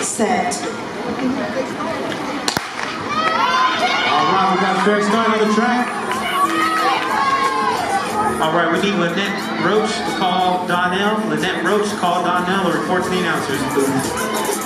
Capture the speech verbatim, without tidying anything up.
set. All right, we got a fair start on the track. All right, we need Lynette Roach to call Donnell. Lynette Roach, call Donnell, or report to the announcers, please.